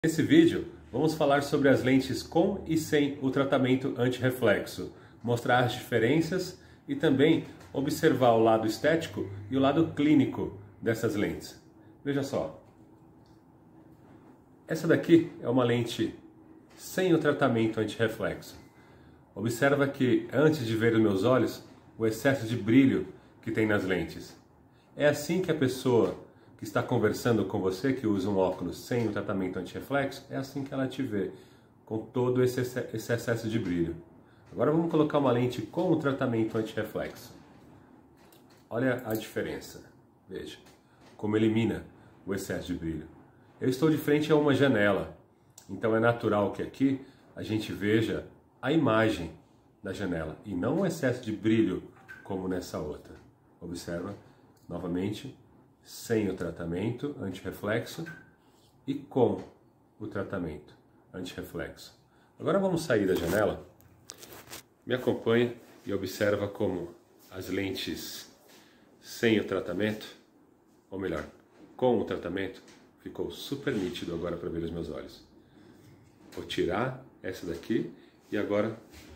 Nesse vídeo, vamos falar sobre as lentes com e sem o tratamento anti-reflexo, mostrar as diferenças e também observar o lado estético e o lado clínico dessas lentes. Veja só, essa daqui é uma lente sem o tratamento anti-reflexo. Observa que antes de ver os meus olhos, o excesso de brilho que tem nas lentes. É assim que a pessoa que está conversando com você, que usa um óculos sem o tratamento anti-reflexo, é assim que ela te vê, com todo esse excesso de brilho. Agora vamos colocar uma lente com o tratamento anti-reflexo. Olha a diferença, veja, como elimina o excesso de brilho. Eu estou de frente a uma janela, então é natural que aqui a gente veja a imagem da janela e não o excesso de brilho como nessa outra. Observa novamente, sem o tratamento anti-reflexo e com o tratamento anti-reflexo. Agora vamos sair da janela. Me acompanha e observa como as lentes sem o tratamento, ou melhor, com o tratamento, ficou super nítido agora para ver os meus olhos. Vou tirar essa daqui e agora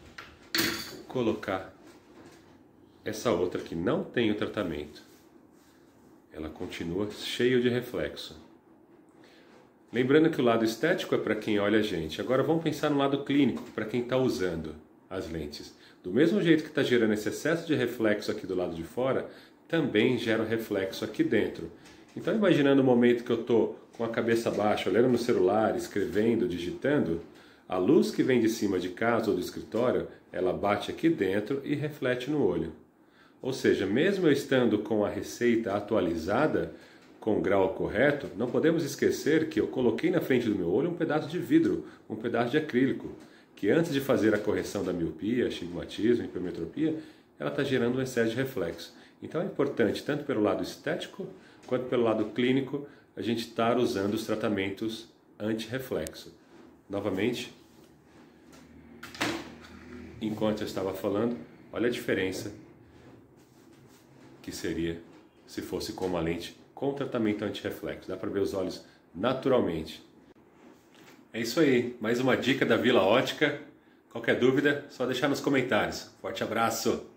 colocar essa outra que não tem o tratamento. Ela continua cheia de reflexo. Lembrando que o lado estético é para quem olha a gente. Agora vamos pensar no lado clínico, para quem está usando as lentes. Do mesmo jeito que está gerando esse excesso de reflexo aqui do lado de fora, também gera reflexo aqui dentro. Então, imaginando o momento que eu estou com a cabeça baixa, olhando no celular, escrevendo, digitando, a luz que vem de cima de casa ou do escritório, ela bate aqui dentro e reflete no olho. Ou seja, mesmo eu estando com a receita atualizada, com o grau correto, não podemos esquecer que eu coloquei na frente do meu olho um pedaço de vidro, um pedaço de acrílico, que antes de fazer a correção da miopia, astigmatismo, hipermetropia, ela está gerando um excesso de reflexo. Então é importante, tanto pelo lado estético, quanto pelo lado clínico, a gente estar usando os tratamentos anti-reflexo. Novamente, enquanto eu estava falando, olha a diferença que seria se fosse com uma lente com tratamento anti-reflexo. Dá para ver os olhos naturalmente. É isso aí, mais uma dica da Vila Ótica. Qualquer dúvida, só deixar nos comentários. Forte abraço!